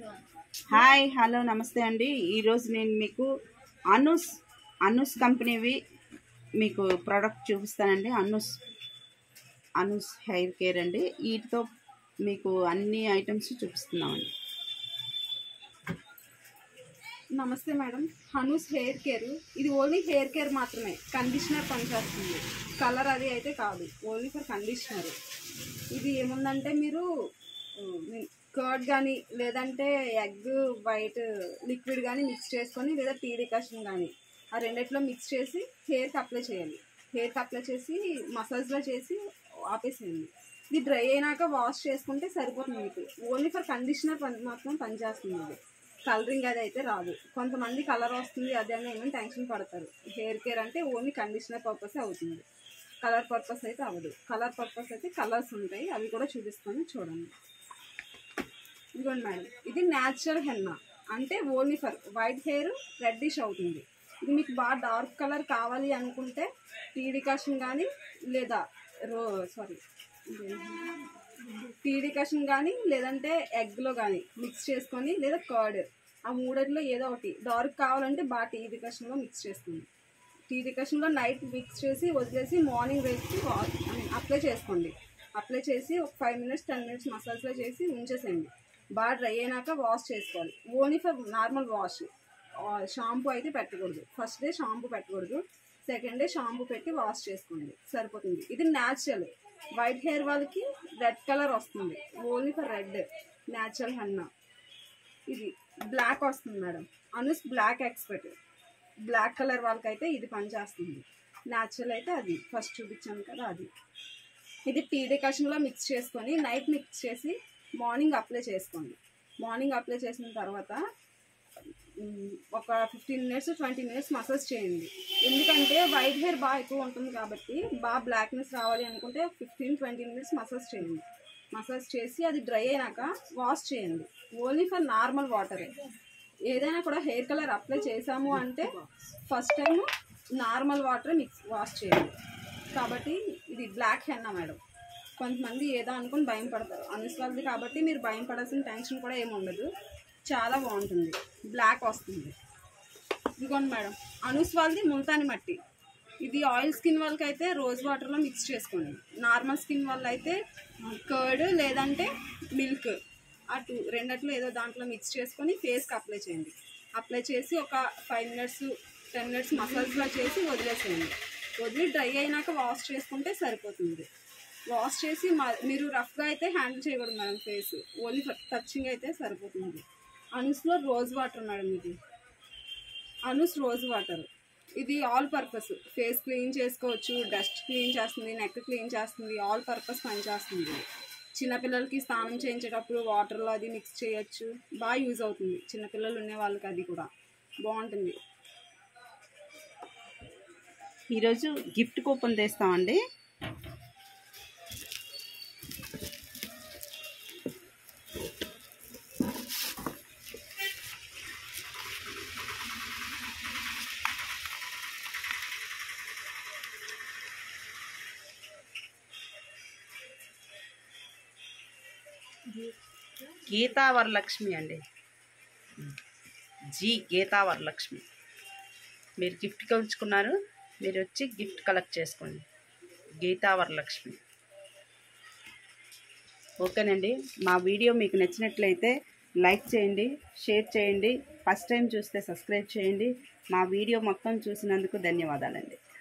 Hi hello నమస్తే అండి. ఈరోజు నేను మీకు అనూస్ కంపెనీవి మీకు ప్రోడక్ట్ చూపిస్తానండి. అనూస్ హెయిర్ కేర్ అండి. వీటితో మీకు అన్ని ఐటమ్స్ చూపిస్తున్నామండి. నమస్తే మేడం. అనూస్ హెయిర్ కేర్, ఇది ఓన్లీ హెయిర్ కేర్ మాత్రమే, కండిషనర్ పనిచేస్తుంది. కలర్ అది అయితే కాదు, ఓన్లీ ఫర్ కండిషనర్. ఇది ఏముందంటే మీరు కర్డ్ కానీ లేదంటే ఎగ్ వైట్ లిక్విడ్ కానీ మిక్స్ చేసుకొని, లేదా టీ డికాషన్ కానీ ఆ రెండిట్లో మిక్స్ చేసి హెయిర్కి అప్లై చేయాలి. హెయిర్కి అప్లై చేసి మసాజ్లో చేసి ఆపేసేయండి. ఇది డ్రై అయినాక వాష్ చేసుకుంటే సరిపోతుంది. మీకు ఓన్లీ ఫర్ కండిషనర్ మాత్రం పనిచేస్తుంది. ఇది కలరింగ్ అది అయితే రాదు. కొంతమంది కలర్ వస్తుంది అదే అని ఏమైనా టెన్షన్ పడతారు. హెయిర్ కేర్ అంటే ఓన్లీ కండిషనర్ పర్పస్ అవుతుంది, కలర్ పర్పస్ అయితే అవ్వదు. కలర్ పర్పస్ అయితే కలర్స్ ఉంటాయి, అవి కూడా చూపిస్తాను చూడండి. ఇదిగోండి మేడం, ఇది న్యాచురల్ హెన్నా, అంటే only for white hair reddish అవుతుంది. ఇది మీకు బాగా డార్క్ కలర్ కావాలి అనుకుంటే టీ డికాషన్ కానీ లేదా టీ డికాషన్ కానీ లేదంటే ఎగ్లో కానీ మిక్స్ చేసుకొని, లేదా కర్డ్, ఆ మూడిట్లో ఏదో ఒకటి డార్క్ కావాలంటే బాగా టీ డికాషన్లో మిక్స్ చేసుకోండి. టీ డికాషన్లో నైట్ మిక్స్ చేసి వదిలేసి మార్నింగ్ వేసి అప్లై చేసుకోండి. అప్లై చేసి ఒక 5 minutes 10 minutes మసాజ్లో చేసి ఉంచేసేయండి. బాగా డ్రై అయినాక వాష్ చేసుకోవాలి. Only for normal wash, shampoo అయితే పెట్టకూడదు. ఫస్ట్ డే షాంపూ పెట్టకూడదు, సెకండ్ డే షాంపూ పెట్టి వాష్ చేసుకోండి, సరిపోతుంది. ఇది న్యాచురల్. వైట్ హెయిర్ వాళ్ళకి రెడ్ కలర్ వస్తుంది, only for red natural henna. ఇది బ్లాక్ వస్తుంది madam, Anoos black expert. Black colour వాళ్ళకైతే ఇది పనిచేస్తుంది. న్యాచురల్ అయితే అది ఫస్ట్ చూపించాను కదా అది. ఇది టీ డికాషన్లో మిక్స్ చేసుకొని నైట్ మిక్స్ చేసి మార్నింగ్ అప్లై చేసుకోండి. మార్నింగ్ అప్లై చేసిన తర్వాత ఒక 15 minutes 20 minutes మసాజ్ చేయండి. ఎందుకంటే వైట్ హెయిర్ బాగా ఎక్కువ ఉంటుంది కాబట్టి బాగా బ్లాక్నెస్ రావాలి అనుకుంటే 15-20 minutes మసాజ్ చేయండి. మసాజ్ చేసి అది డ్రై అయినాక వాష్ చేయండి. ఓన్లీ ఫర్ నార్మల్ వాటరే. ఏదైనా కూడా హెయిర్ కలర్ అప్లై చేసాము అంటే first time normal water wash చేయండి. కాబట్టి ఇది బ్లాక్ హెన్నా మేడం. కొంతమంది ఏదో అనుకుని భయం పడతారు, అనూస్ వాళ్ళది కాబట్టి మీరు భయం పడాల్సిన టెన్షన్ కూడా ఏమి ఉండదు. చాలా బాగుంటుంది, బ్లాక్ వస్తుంది. ఇదిగోండి మేడం, అనూస్ వాళ్ళది ముల్తాని మట్టి. ఇది ఆయిల్ స్కిన్ వాళ్ళకి అయితే రోజ్ వాటర్లో మిక్స్ చేసుకోండి. నార్మల్ స్కిన్ వాళ్ళు అయితే కర్డ్ లేదంటే మిల్క్, రెండిట్లో ఏదో దాంట్లో మిక్స్ చేసుకొని ఫేస్కి అప్లై చేయండి. అప్లై చేసి ఒక 5 minutes 10 minutes మసాజ్లో చేసి వదిలేసేయండి. వదిలి డ్రై అయినాక వాష్ చేసుకుంటే సరిపోతుంది. వాష్ చేసి మీరు రఫ్గా అయితే హ్యాండిల్ చేయకూడదు మేడం ఫేస్, ఓన్లీ టచింగ్ అయితే సరిపోతుంది. అనూస్లో రోజ్ వాటర్ మేడం, ఇది అనూస్ రోజ్ వాటర్. ఇది ఆల్ పర్పస్, ఫేస్ క్లీన్ చేసుకోవచ్చు, డస్ట్ క్లీన్ చేస్తుంది, నెక్ క్లీన్ చేస్తుంది, ఆల్ పర్పస్ పనిచేస్తుంది. చిన్నపిల్లలకి స్నానం చేయించేటప్పుడు వాటర్లో అది మిక్స్ చేయొచ్చు, బాగా యూజ్ అవుతుంది. చిన్నపిల్లలు ఉండే వాళ్ళకి అది కూడా బాగుంటుంది. ఈరోజు గిఫ్ట్ కూపన్ తెస్తామండి. గీతా వరలక్ష్మి అండి, గీతా వరలక్ష్మి. మీరు గిఫ్ట్గా ఉంచుకున్నారు, మీరు వచ్చి గిఫ్ట్ కలెక్ట్ చేసుకోండి. గీతా వరలక్ష్మి. ఓకేనండి. మా వీడియో మీకు నచ్చినట్లయితే లైక్ చేయండి, షేర్ చేయండి. ఫస్ట్ టైం చూస్తే సబ్స్క్రైబ్ చేయండి. మా వీడియో మొత్తం చూసినందుకు ధన్యవాదాలండి.